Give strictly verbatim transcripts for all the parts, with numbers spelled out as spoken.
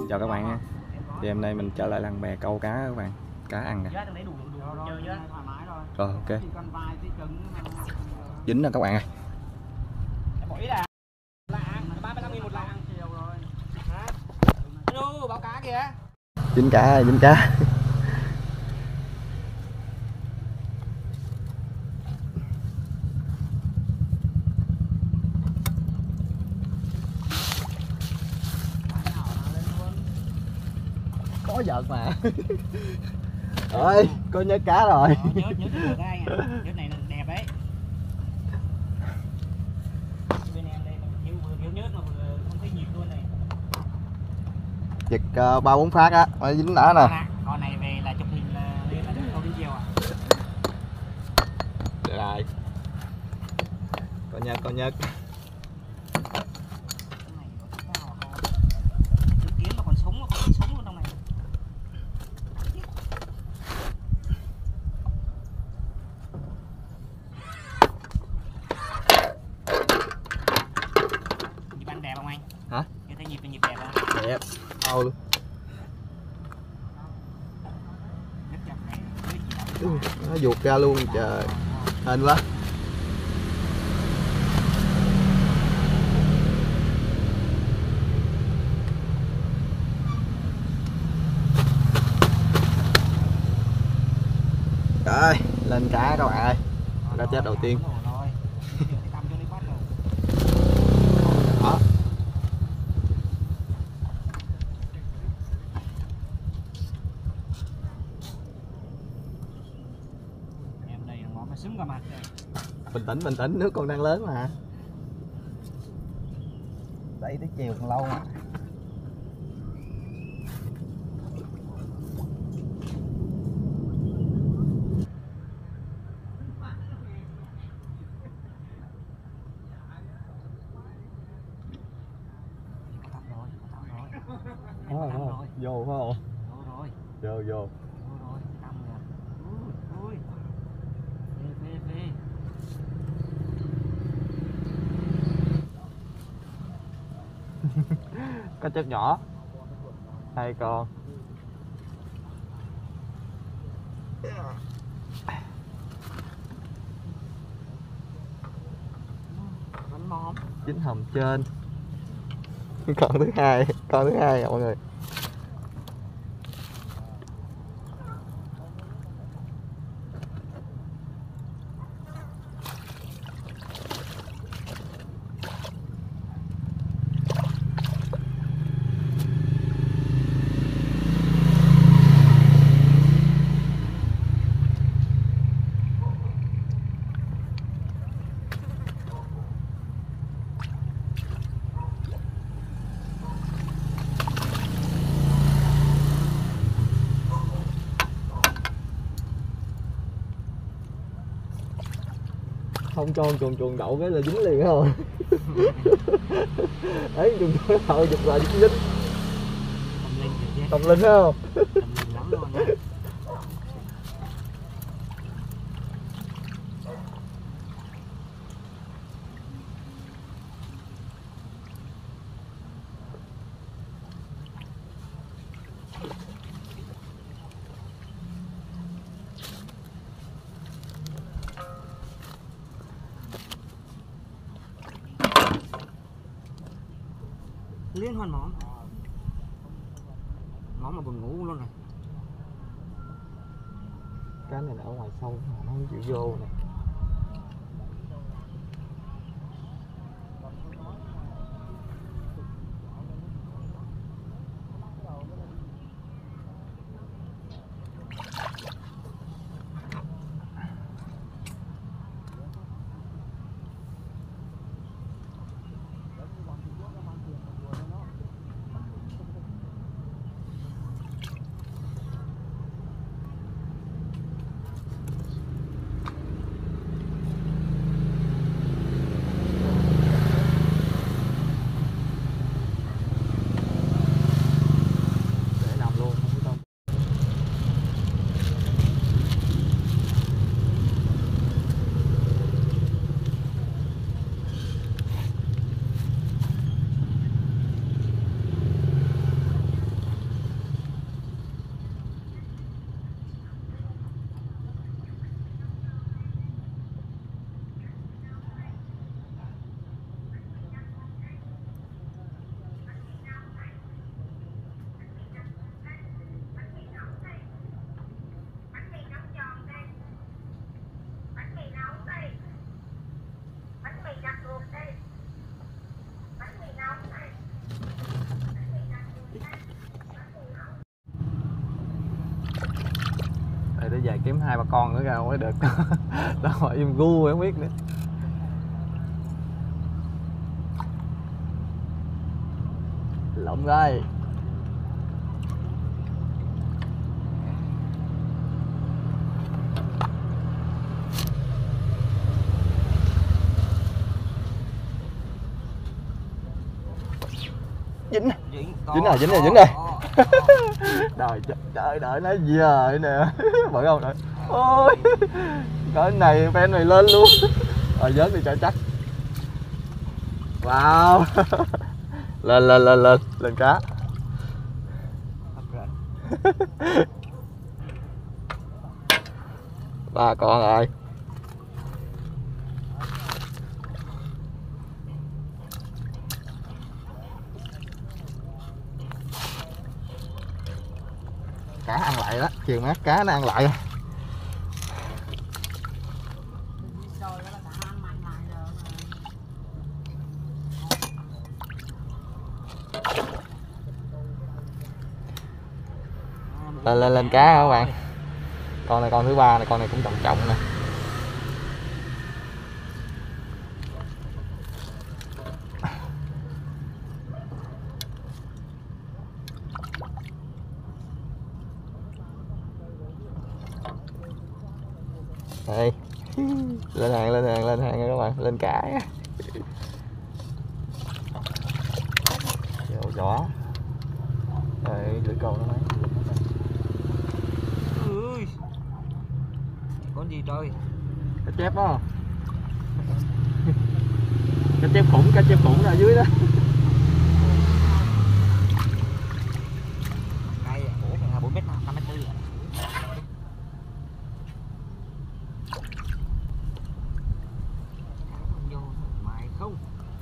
Chào các bạn nha. Thì hôm nay mình trở lại làng bè câu cá các bạn. Cá ăn nè. Rồi ok. Dính nè các bạn ơi. Báo cá kìa. Dính cá, dính cá. Có vợt mà. Ơi, có nhớ cá rồi. Nhớ nhớ được cái nhớ này đẹp đấy. Bên em đây thiếu thiếu nhớt mà không thấy nhịp luôn này. Giật ba bốn phát á, mới dính đã nè. Con này về là chụp hình là lên là câu đến chiều à. Để lại. Có nhớt, có nhớt. Kiến mà còn sống, còn sống luôn trong này. Nhịp ăn đẹp không anh? Hả? Em thấy nhịp nhịp đẹp không? Đẹp. Ao luôn. Nó vuột ra luôn trời. Hên quá. Rồi, lên cá các bạn ơi. Cá chết đầu tiên. Đó. Em đây là món mà súng vào mặt rồi. Bình tĩnh, bình tĩnh, nước còn đang lớn mà. Đẩy tới chiều còn lâu mà. Vô phải không? Vô rồi. Vô vô. Vô rồi, cầm rồi. Ui, ui. Phê, phê, phê. Cá chép nhỏ. Hai con. Bánh mom. Dính hầm trên. Con thứ hai, con thứ hai mọi người. Không cho chuồn chuồn đậu cái là dính liền không? Đấy chuồn chuồn đậu giật lại dính dính. Tâm linh kìa chứ. Tâm linh thấy không? Tâm linh lắm luôn á. Liên hoàn món. Món mà buồn ngủ luôn rồi. Cá này là ở ngoài sâu nó không chịu vô nè. về kiếm hai ba con nữa ra mới được. Đó hỏi im gu không biết nữa. Lộn rồi. Dính dính dính rồi dính rồi dính rồi. Đợi trời đợi nó giờ nè. Bởi không đợi. Ôi cái này fan này lên luôn. Rồi vớt đi cho chắc. Wow. Lên lên lên lên lên cá. Ba con rồi. Cá ăn lại đó, chiều mát cá nó ăn lại. Lên lên lên cá các bạn. Con này con thứ ba này, con này cũng trọng trọng nè. Đây. Lên hàng lên hàng lên hàng các bạn, lên cả. Dầu giỏ. Đây lưỡi câu nó mấy. Ui. Con gì trời? Cá chép đó. Cá chép khủng, cá chép khủng ở dưới đó. Cây à, ủa là bốn mét năm mét tư à. Vô mày không.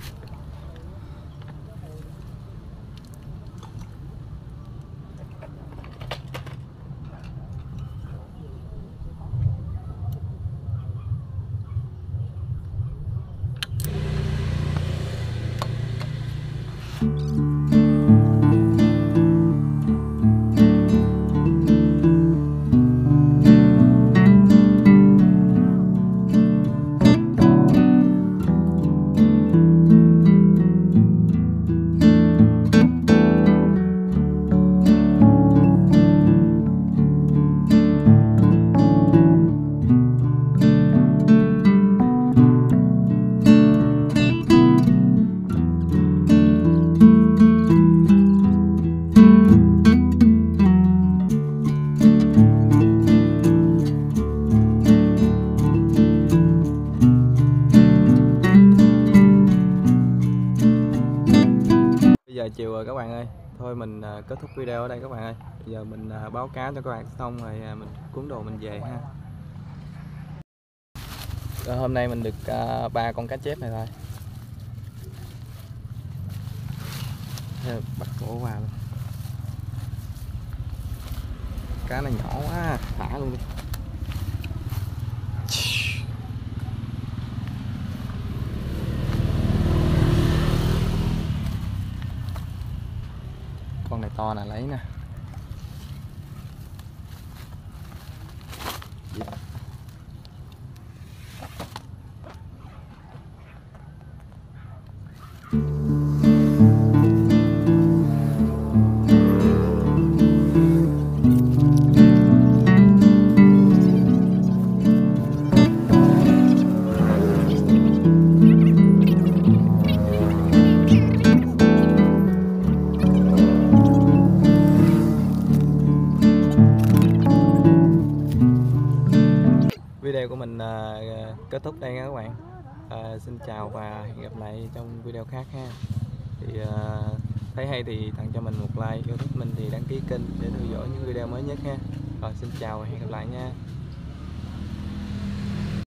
Giờ chiều rồi các bạn ơi, thôi mình uh, kết thúc video ở đây các bạn ơi. Bây giờ mình uh, báo cá cho các bạn xong rồi uh, mình cuốn đồ mình về ha. Rồi, hôm nay mình được ba uh, con cá chép này thôi. Thế bắt cổ vào luôn. Cá này nhỏ quá, thả luôn đi. Con này to nè, lấy nè. Video của mình uh, kết thúc đây nha các bạn. Uh, xin chào và hẹn gặp lại trong video khác ha. Thì uh, thấy hay thì tặng cho mình một like, yêu thích mình thì đăng ký kênh để theo dõi những video mới nhất ha. Rồi xin chào và hẹn gặp lại nha.